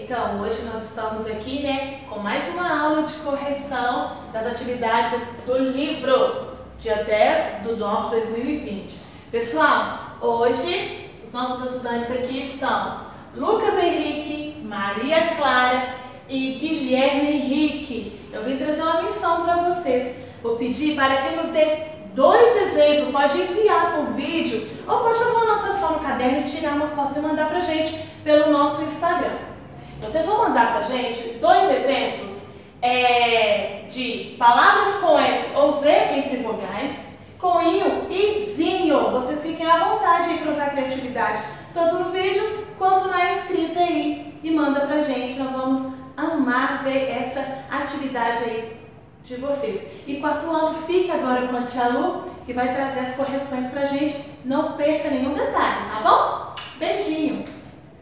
Então, hoje nós estamos aqui, né, com mais uma aula de correção das atividades do livro, dia 10 de 9 de 2020. Pessoal, hoje os nossos estudantes aqui são Lucas Henrique, Maria Clara e Guilherme Henrique. Eu vim trazer uma missão para vocês. Vou pedir para que nos dê 2 exemplos, pode enviar por vídeo ou pode fazer uma anotação no caderno, tirar uma foto e mandar pra gente pelo nosso Instagram. Vocês vão mandar pra gente 2 exemplos de palavras com S ou Z entre vogais, com IO e ZINHO. Vocês fiquem à vontade aí para usar a criatividade, tanto no vídeo quanto na escrita aí. E manda pra gente, nós vamos amar ver essa atividade aí de vocês. E quarto ano, fique agora com a tia Lu, que vai trazer as correções pra gente. Não perca nenhum detalhe, tá bom? Beijinhos!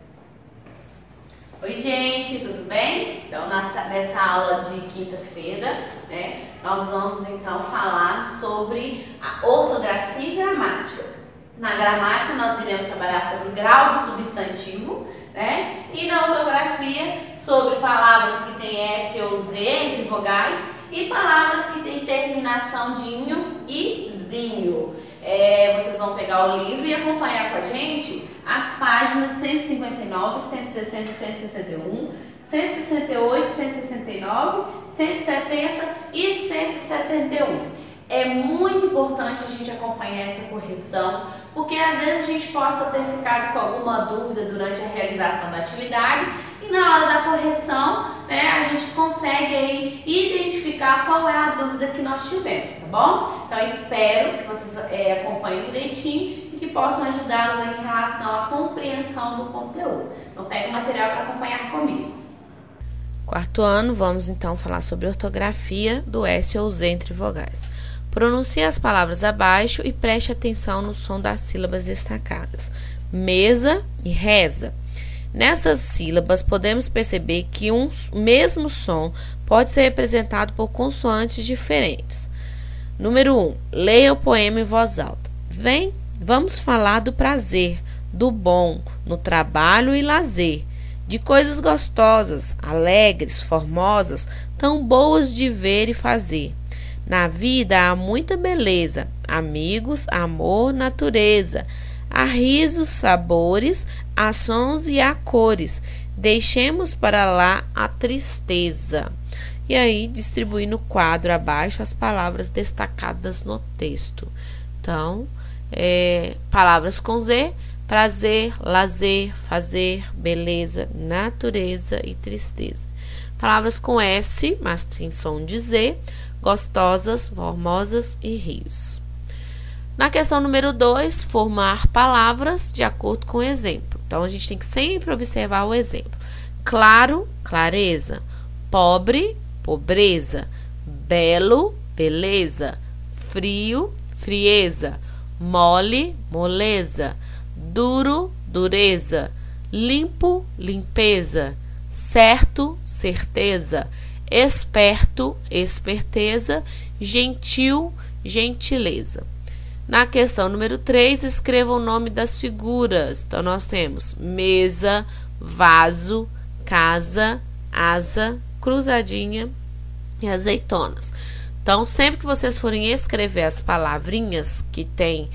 Oi, gente, tudo bem? Então, nessa aula de quinta-feira, né, nós vamos então falar sobre a ortografia e gramática. Na gramática, nós iremos trabalhar sobre o grau do substantivo, né, e na ortografia, sobre palavras que têm S ou Z entre vogais e palavras que têm terminação de inho e zinho. Vocês vão pegar o livro e acompanhar com a gente as páginas 159, 160, 161, 168, 169, 170 e 171. É muito importante a gente acompanhar essa correção, porque às vezes a gente possa ter ficado com alguma dúvida durante a realização da atividade e na hora da correção, né, a gente consegue aí identificar qual é a dúvida que nós tivemos, tá bom? Então espero que vocês acompanhem direitinho e que possam ajudá-los em relação à compreensão do conteúdo. Então pegue o material para acompanhar comigo. Quarto ano, vamos então falar sobre ortografia do S ou Z entre vogais. Pronuncie as palavras abaixo e preste atenção no som das sílabas destacadas. Mesa e reza. Nessas sílabas, podemos perceber que um mesmo som pode ser representado por consoantes diferentes. Número 1. Leia o poema em voz alta. Vamos falar do prazer, do bom, no trabalho e lazer, de coisas gostosas, alegres, formosas, tão boas de ver e fazer. Na vida há muita beleza, amigos, amor, natureza. Há risos, sabores, há sons e há cores. Deixemos para lá a tristeza. E aí, distribuir no quadro abaixo as palavras destacadas no texto. Então, palavras com Z: prazer, lazer, fazer, beleza, natureza e tristeza. Palavras com S, mas tem som de Z: gostosas, formosas e rios. Na questão número 2, formar palavras de acordo com o exemplo. Então, a gente tem que sempre observar o exemplo. Claro, clareza. Pobre, pobreza. Belo, beleza. Frio, frieza. Mole, moleza. Duro, dureza. Limpo, limpeza. Certo, certeza. Esperto, esperteza. Gentil, gentileza. Na questão número 3, escreva o nome das figuras. Então, nós temos mesa, vaso, casa, asa, cruzadinha e azeitonas. Então, sempre que vocês forem escrever as palavrinhas que tem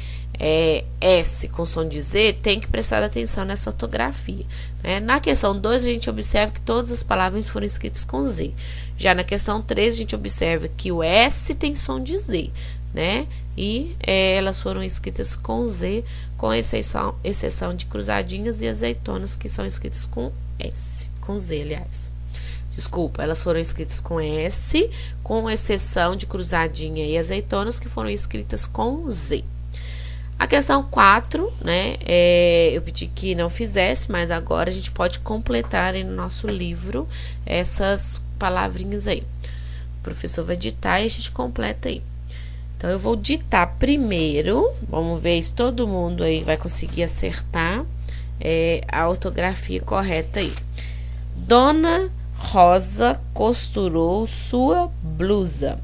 S com som de Z, tem que prestar atenção nessa ortografia, né? Na questão 2, a gente observa que todas as palavras foram escritas com Z. Já na questão 3, a gente observa que o S tem som de Z, né? E elas foram escritas com Z, com exceção de cruzadinhas e azeitonas, que são escritas com S, com Z, aliás. Desculpa, elas foram escritas com S, com exceção de cruzadinha e azeitonas, que foram escritas com Z. A questão 4, né, eu pedi que não fizesse, mas agora a gente pode completar aí no nosso livro essas palavrinhas aí. O professor vai ditar e a gente completa aí. Então, eu vou ditar primeiro, vamos ver se todo mundo aí vai conseguir acertar a ortografia correta aí. Dona Rosa costurou sua blusa.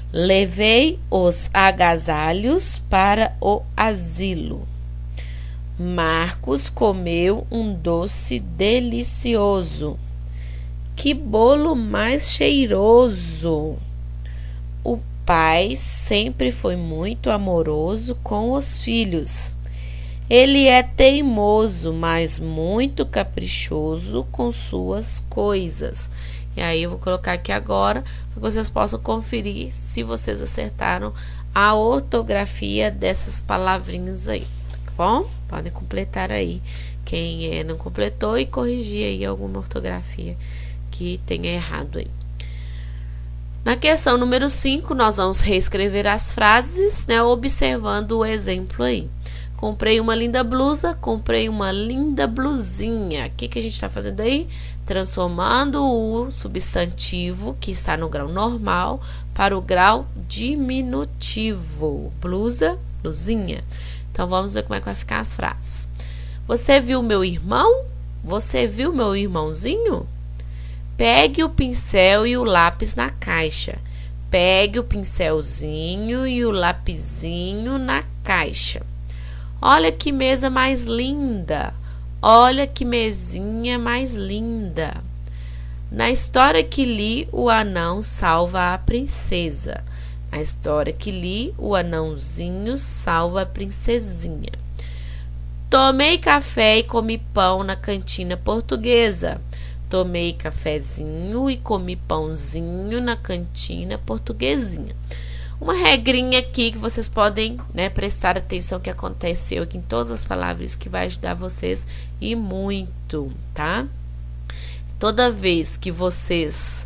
Levei os agasalhos para o asilo. Marcos comeu um doce delicioso. Que bolo mais cheiroso! O pai sempre foi muito amoroso com os filhos. Ele é teimoso, mas muito caprichoso com suas coisas. E aí eu vou colocar aqui agora para que vocês possam conferir se vocês acertaram a ortografia dessas palavrinhas aí, tá bom? Podem completar aí quem não completou e corrigir aí alguma ortografia que tenha errado aí. Na questão número 5, nós vamos reescrever as frases, né, observando o exemplo aí. Comprei uma linda blusa, comprei uma linda blusinha. O que a gente está fazendo aí? Transformando o substantivo que está no grau normal para o grau diminutivo. Blusa, blusinha. Então, vamos ver como é que vai ficar as frases. Você viu meu irmão? Você viu meu irmãozinho? Pegue o pincel e o lápis na caixa. Pegue o pincelzinho e o lapisinho na caixa. Olha que mesa mais linda. Olha que mesinha mais linda. Na história que li, o anão salva a princesa. Na história que li, o anãozinho salva a princesinha. Tomei café e comi pão na cantina portuguesa. Tomei cafezinho e comi pãozinho na cantina portuguesinha. Uma regrinha aqui que vocês podem, né, prestar atenção que aconteceu aqui em todas as palavras que vai ajudar vocês e muito, tá? Toda vez que vocês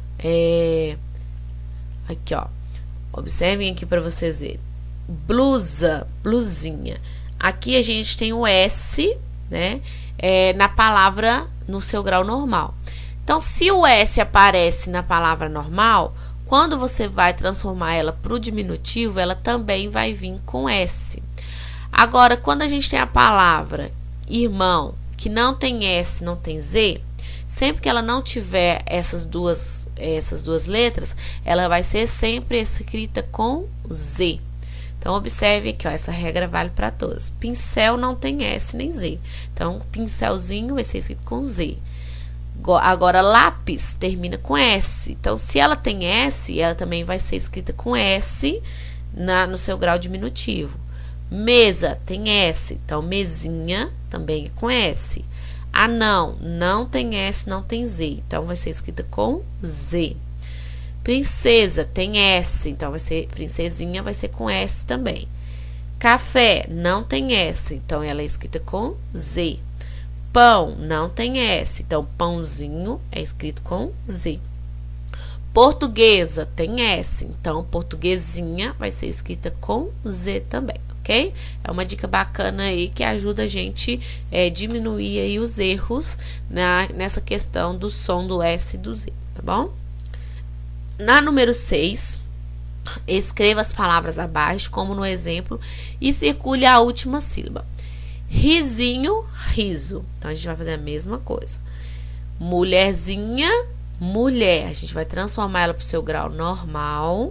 aqui, ó, observem aqui para vocês verem. Blusa, blusinha. Aqui a gente tem o S, né, na palavra no seu grau normal. Então, se o S aparece na palavra normal, quando você vai transformar ela para o diminutivo, ela também vai vir com S. Agora, quando a gente tem a palavra irmão, que não tem S, não tem Z, sempre que ela não tiver essas duas letras, ela vai ser sempre escrita com Z. Então, observe aqui, ó, essa regra vale para todas. Pincel não tem S nem Z. Então, pincelzinho vai ser escrito com Z. Agora, lápis termina com S. Então, se ela tem S, ela também vai ser escrita com S no seu grau diminutivo. Mesa tem S. Então, mesinha também é com S. Anão não tem S, não tem Z. Então, vai ser escrita com Z. Princesa tem S. Então, vai ser princesinha, vai ser com S também. Café não tem S. Então, ela é escrita com Z. Pão não tem S, então pãozinho é escrito com Z. Portuguesa tem S, então portuguesinha vai ser escrita com Z também, ok? É uma dica bacana aí que ajuda a gente a diminuir aí os erros nessa questão do som do S e do Z, tá bom? Na número 6, escreva as palavras abaixo, como no exemplo, e circule a última sílaba. Risinho, riso. Então, a gente vai fazer a mesma coisa. Mulherzinha, mulher. A gente vai transformar ela para o seu grau normal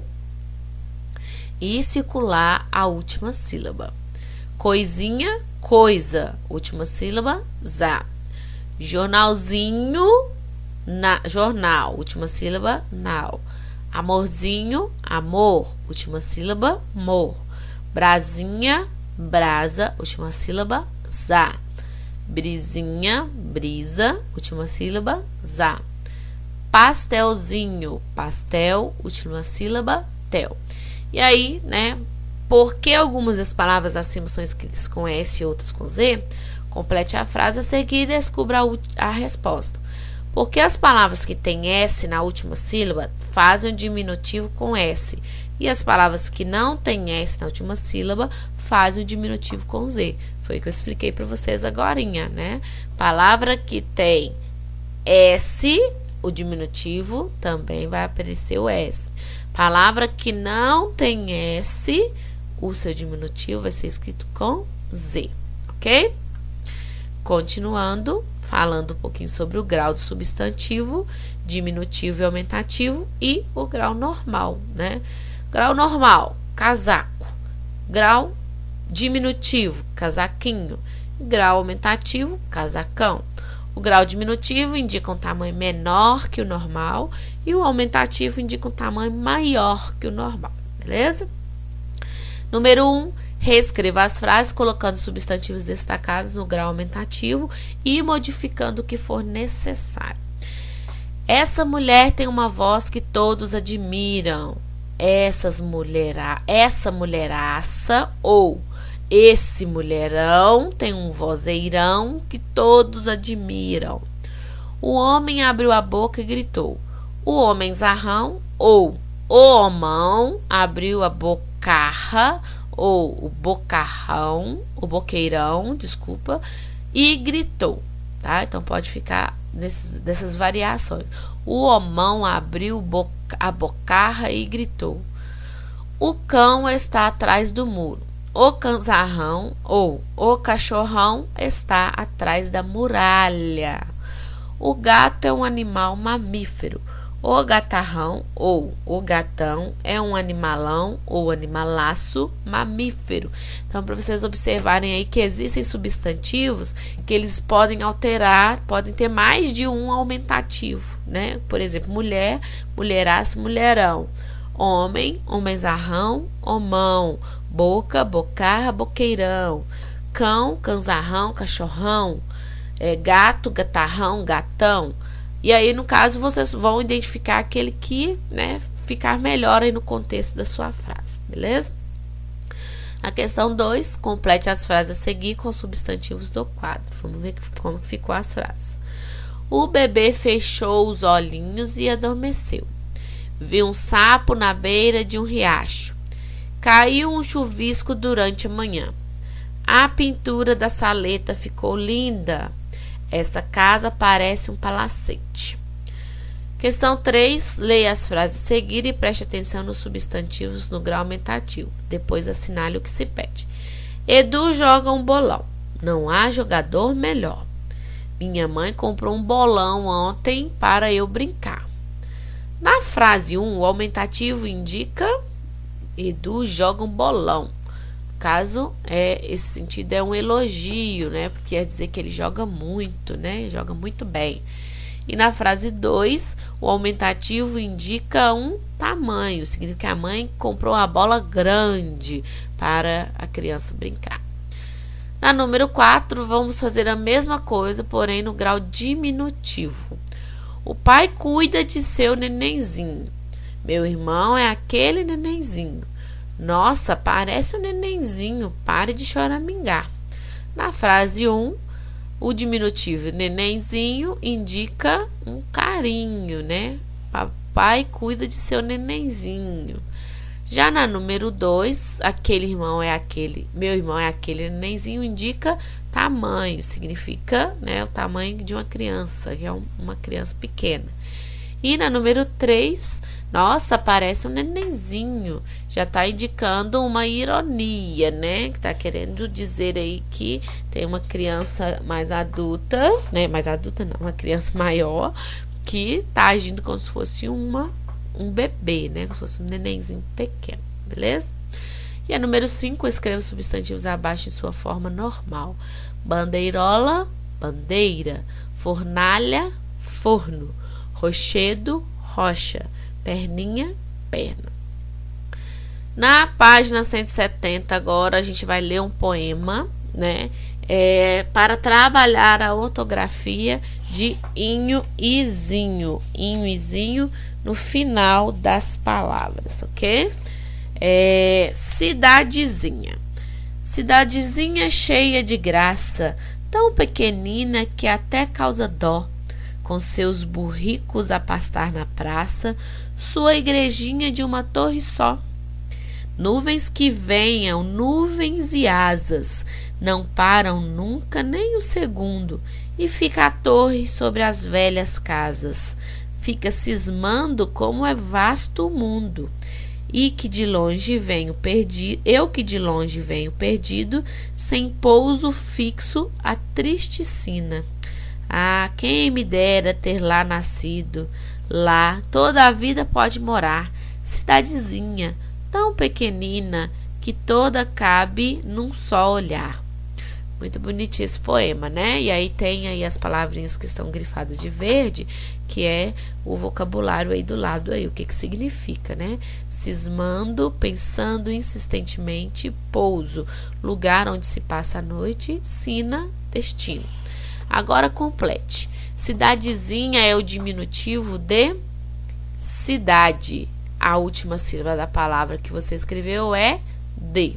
e circular a última sílaba. Coisinha, coisa. Última sílaba, za. Jornalzinho, jornal. Última sílaba, nau. Amorzinho, amor. Última sílaba, mor. Brasinha, brasa, última sílaba, za. Brisinha, brisa, última sílaba, za. Pastelzinho, pastel, última sílaba, tel. E aí, né, por que algumas das palavras acima são escritas com S e outras com Z? Complete a frase a seguir e descubra a resposta. Porque as palavras que têm S na última sílaba fazem o diminutivo com S. E as palavras que não têm S na última sílaba fazem o diminutivo com Z. Foi o que eu expliquei para vocês agorinha, né? Palavra que tem S, o diminutivo também vai aparecer o S. Palavra que não tem S, o seu diminutivo vai ser escrito com Z, ok? Continuando, falando um pouquinho sobre o grau do substantivo, diminutivo e aumentativo e o grau normal, né? Grau normal, casaco. Grau diminutivo, casaquinho. Grau aumentativo, casacão. O grau diminutivo indica um tamanho menor que o normal e o aumentativo indica um tamanho maior que o normal, beleza? Número 1, reescreva as frases colocando substantivos destacados no grau aumentativo e modificando o que for necessário. Essa mulher tem uma voz que todos admiram. Essa mulheraça ou esse mulherão tem um vozeirão que todos admiram. O homem abriu a boca e gritou. O homenzarrão ou o homão abriu a bocarra ou o boqueirão, e gritou, tá? Então pode ficar dessas variações. O homão abriu a bocarra e gritou. O cão está atrás do muro. O canzarrão ou o cachorrão está atrás da muralha. O gato é um animal mamífero. O gatarrão ou o gatão é um animalão ou animalaço mamífero. Então, para vocês observarem aí que existem substantivos que eles podem alterar, podem ter mais de um aumentativo, né? Por exemplo, mulher, mulheraça, mulherão. Homem, homenzarrão, homão. Boca, bocarra, boqueirão. Cão, canzarrão, cachorrão. Gato, gatarrão, gatão. E aí, no caso, vocês vão identificar aquele que, né, ficar melhor aí no contexto da sua frase, beleza? A questão 2, complete as frases a seguir com os substantivos do quadro. Vamos ver como ficou as frases. O bebê fechou os olhinhos e adormeceu. Viu um sapo na beira de um riacho. Caiu um chuvisco durante a manhã. A pintura da saleta ficou linda. Esta casa parece um palacete. Questão 3. Leia as frases a seguir e preste atenção nos substantivos no grau aumentativo. Depois assinale o que se pede. Edu joga um bolão. Não há jogador melhor. Minha mãe comprou um bolão ontem para eu brincar. Na frase 1, o aumentativo indica Edu joga um bolão. Caso esse sentido é um elogio, né? Porque quer dizer que ele joga muito, né? Joga muito bem. E na frase 2, o aumentativo indica um tamanho. Significa que a mãe comprou uma bola grande para a criança brincar. Na número 4, vamos fazer a mesma coisa, porém no grau diminutivo. O pai cuida de seu nenenzinho. Meu irmão é aquele nenenzinho. Nossa, parece um nenenzinho, pare de choramingar. Na frase 1, o diminutivo nenenzinho indica um carinho, né? Papai cuida de seu nenenzinho. Já na número 2, meu irmão é aquele nenenzinho, indica tamanho, significa, né, o tamanho de uma criança, que é uma criança pequena. E na número 3, nossa, parece um nenenzinho. Já está indicando uma ironia, né? Que está querendo dizer aí que tem uma criança mais adulta, né? Mais adulta não, uma criança maior, que está agindo como se fosse um bebê, né? Como se fosse um nenenzinho pequeno, beleza? E a número 5, escreva os substantivos abaixo em sua forma normal. Bandeirola, bandeira. Fornalha, forno. Rochedo, rocha. Perninha, perna. Na página 170, agora a gente vai ler um poema, né? Para trabalhar a ortografia de inho e zinho. Inho e zinho no final das palavras, ok? Cidadezinha. Cidadezinha cheia de graça, tão pequenina que até causa dó. Com seus burricos a pastar na praça, sua igrejinha de uma torre só. Nuvens que venham, nuvens e asas, não param nunca nem um segundo, e fica a torre sobre as velhas casas. Fica cismando como é vasto o mundo. E que de longe venho perdido, eu que de longe venho perdido, sem pouso fixo, a triste sina. Ah, quem me dera ter lá nascido, lá toda a vida pode morar, cidadezinha, tão pequenina, que toda cabe num só olhar. Muito bonitinho esse poema, né? E aí tem aí as palavrinhas que estão grifadas de verde, que é o vocabulário aí do lado aí, o que que significa, né? Cismando, pensando insistentemente, pouso, lugar onde se passa a noite, sina, destino. Agora complete. Cidadezinha é o diminutivo de cidade. A última sílaba da palavra que você escreveu é de.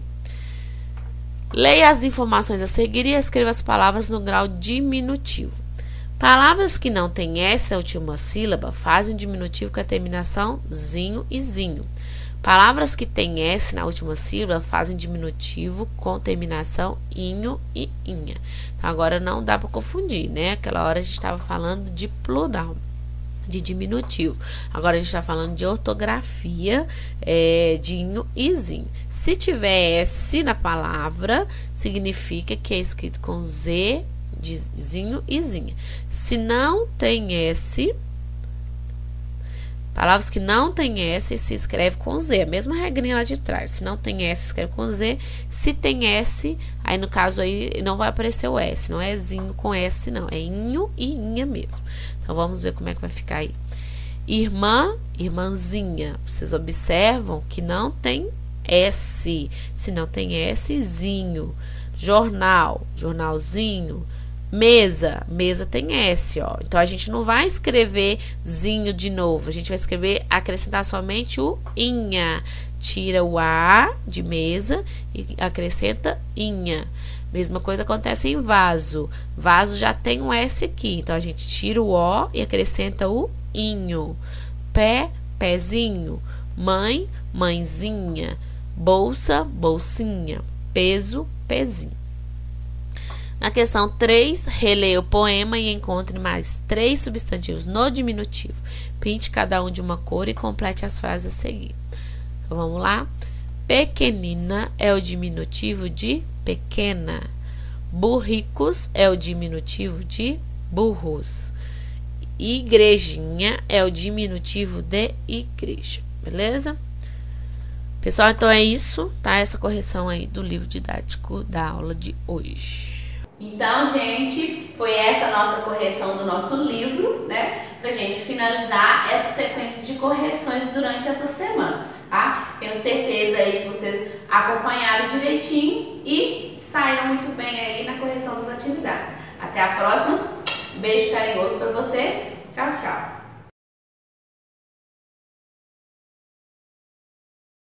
Leia as informações a seguir e escreva as palavras no grau diminutivo. Palavras que não têm S na última sílaba fazem diminutivo com a terminação zinho e zinho. Palavras que têm S na última sílaba fazem diminutivo com terminação inho e inha. Então, agora não dá para confundir, né? Aquela hora a gente estava falando de plural, de diminutivo. Agora a gente está falando de ortografia, de inho e zinho. Se tiver S na palavra, significa que é escrito com Z, de zinho e zinha. Se não tem S, palavras que não tem S se escreve com Z, a mesma regrinha lá de trás. Se não tem S, escreve com Z. Se tem S, aí no caso aí não vai aparecer o S, não é zinho com S, não, é inho e inha mesmo. Então vamos ver como é que vai ficar aí. Irmã, irmãzinha. Vocês observam que não tem S. Se não tem S, zinho. Jornal, jornalzinho. Mesa, mesa tem S, ó. Então a gente não vai escrever zinho de novo, a gente vai escrever, acrescentar somente o inha. Tira o A de mesa e acrescenta inha. Mesma coisa acontece em vaso. Vaso já tem um S aqui, então a gente tira o O e acrescenta o inho. Pé, pezinho. Mãe, mãezinha. Bolsa, bolsinha. Peso, pezinho. Na questão 3, releia o poema e encontre mais 3 substantivos no diminutivo. Pinte cada um de uma cor e complete as frases a seguir. Então, vamos lá. Pequenina é o diminutivo de pequena. Burricos é o diminutivo de burros. Igrejinha é o diminutivo de igreja. Beleza? Pessoal, então é isso, tá? Essa correção aí do livro didático da aula de hoje. Então, gente, foi essa a nossa correção do nosso livro, né? Pra gente finalizar essa sequência de correções durante essa semana, tá? Tenho certeza aí que vocês acompanharam direitinho e saíram muito bem aí na correção das atividades. Até a próxima. Beijo carinhoso pra vocês. Tchau, tchau.